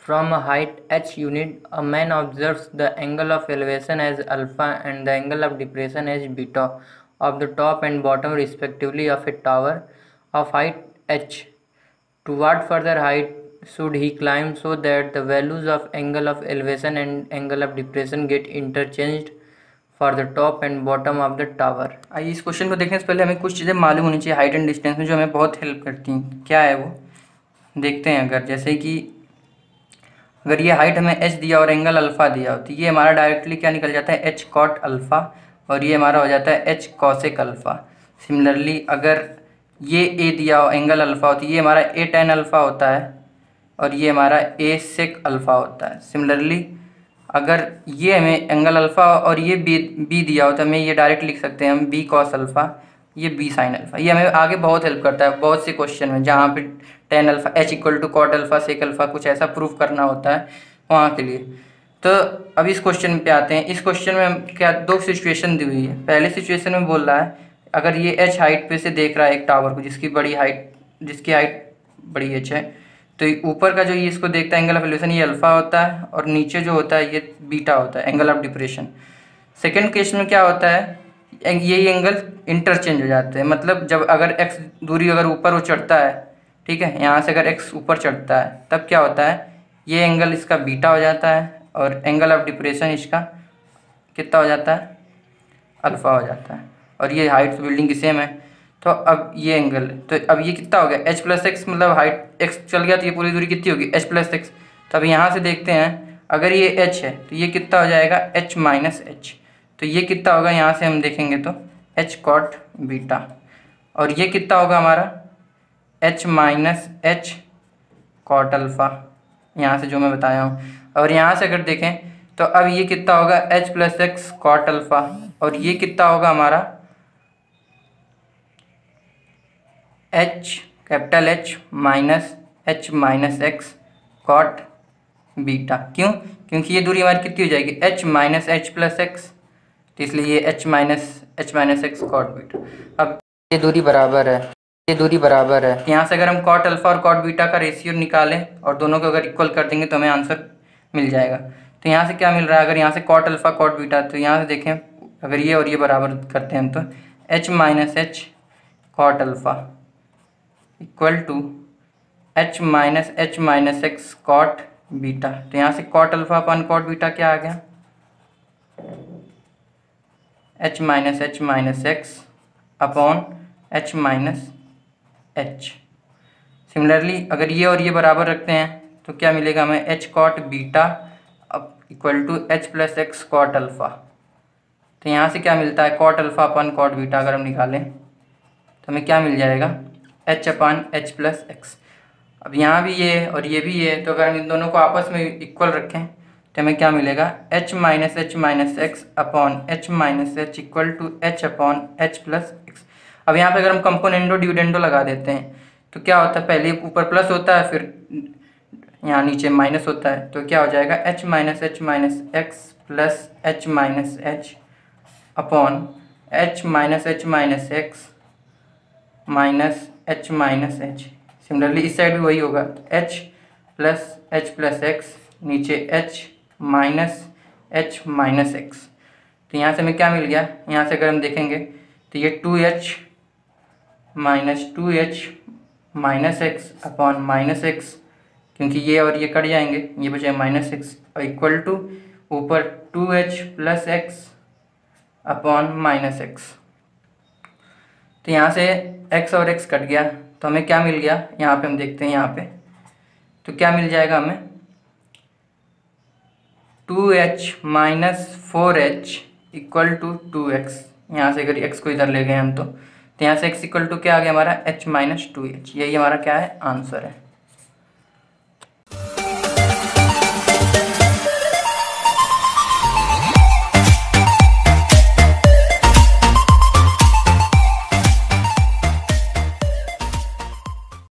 From a height h unit, a man observes the angle of elevation as alpha and the angle of depression as beta of the top and bottom respectively of a tower of height h. To what further height should he climb so that the values of angle of elevation and angle of depression get interchanged for the top and bottom of the tower? आइए इस question को देखने से पहले हमें कुछ चीज़ें मालूम होनी चाहिए हाइट एंड डिस्टेंस में, जो हमें बहुत हेल्प करती हैं। क्या है वो देखते हैं। अगर जैसे कि अगर ये हाइट हमें h दिया और एंगल अल्फ़ा दिया हो, तो ये हमारा डायरेक्टली क्या निकल जाता है, h कॉट अल्फ़ा, और ये हमारा हो जाता है h कॉसेक अल्फ़ा। सिमिलरली अगर ये a दिया हो, एंगल अल्फ़ा हो, तो ये हमारा a tan अल्फ़ा होता है और ये हमारा a सेक अल्फ़ा होता है। सिमिलरली अगर ये हमें एंगल अल्फ़ा और ये b दिया हो, तो हमें ये डायरेक्ट लिख सकते हैं हम b कॉस अल्फ़ा, ये b साइन अल्फ़ा। ये हमें आगे बहुत हेल्प करता है बहुत से क्वेश्चन में, जहाँ पे tan alpha h equal to cot alpha sec alpha कुछ ऐसा प्रूफ करना होता है वहाँ के लिए। तो अब इस क्वेश्चन पे आते हैं। इस क्वेश्चन में क्या दो सिचुएशन दी हुई है। पहले सिचुएशन में बोल रहा है अगर ये h हाइट पे से देख रहा है एक टावर को जिसकी हाइट बड़ी h है, तो ऊपर का जो ये इसको देखता है एंगल ऑफ एलिवेशन, ये अल्फ़ा होता है और नीचे जो होता है ये बीटा होता है, angle of depression. Second case में क्या होता है, ये एंगल इंटरचेंज हो जाते हैं। मतलब जब अगर x दूरी अगर ऊपर वो चढ़ता है, ठीक है, यहाँ से अगर x ऊपर चढ़ता है, तब क्या होता है, ये एंगल इसका बीटा हो जाता है और एंगल ऑफ डिप्रेशन इसका कितना हो जाता है, अल्फ़ा हो जाता है। और ये हाइट बिल्डिंग की सेम है। तो अब ये एंगल, तो अब ये कितना हो गया, h प्लस एक्स, मतलब हाइट x चल गया तो ये पूरी दूरी कितनी होगी, h प्लस एक्स। तो अब यहाँ से देखते हैं अगर ये h है तो ये कितना हो जाएगा, h माइनस एच। तो ये कितना होगा, यहाँ से हम देखेंगे तो h कॉट बीटा, और ये कितना होगा हमारा h minus H cot alpha, यहाँ से जो मैं बताया हूँ। और यहाँ से अगर देखें तो अब ये कितना होगा, h plus x cot alpha, और ये कितना होगा हमारा h capital H minus h minus x cot beta. क्यों, क्योंकि ये दूरी हमारी कितनी हो जाएगी, h minus H plus x, तो इसलिए ये h minus x cot beta. अब ये दूरी बराबर है, यहाँ से अगर हम कॉट अल्फ़ा और कॉट बीटा का रेशियो निकालें और दोनों को अगर इक्वल कर देंगे तो हमें आंसर मिल जाएगा। तो यहाँ से क्या मिल रहा है, अगर यहाँ से कॉट अल्फ़ा कॉट बीटा, तो यहाँ से देखें अगर ये और ये बराबर करते हैं हम, तो h minus H cot alpha equal to h minus x cot beta. तो यहाँ से cot alpha upon cot beta क्या आ गया, h minus x upon h minus H. Similarly अगर ये और ये बराबर रखते हैं तो क्या मिलेगा हमें, h कॉट बीटा अब equal to h plus x cot alpha. तो यहाँ से क्या मिलता है, cot alpha upon cot beta अगर हम निकालें तो हमें क्या मिल जाएगा, h upon H plus x. अब यहाँ भी ये है और ये भी ये है, तो अगर हम इन दोनों को आपस में इक्वल रखें तो हमें क्या मिलेगा, h minus x upon h minus H equal to h upon H plus x. अब यहाँ पे अगर हम कंपोनेंडो डिविडेंडो लगा देते हैं तो क्या होता है, पहले ऊपर प्लस होता है फिर यहाँ नीचे माइनस होता है, तो क्या हो जाएगा, h minus x plus h minus H upon h minus x minus h minus H. Similarly इस साइड भी वही होगा, h प्लस एक्स नीचे h माइनस एक्स। तो यहाँ से हमें क्या मिल गया, यहाँ से अगर हम देखेंगे तो ये 2h minus x upon minus x, क्योंकि ये और ये कट जाएंगे, ये बचेगा माइनस एक्स, और इक्वल टू ऊपर 2h plus x upon minus x. तो यहाँ से x और x कट गया तो हमें क्या मिल गया, यहाँ पे हम देखते हैं यहाँ पे तो क्या मिल जाएगा हमें, 2h minus 4h equal to 2x। यहाँ से अगर x को इधर ले गए हम तो यहाँ से x इक्वल टू क्या आ गया हमारा, h माइनस 2h। यही हमारा क्या है, आंसर है।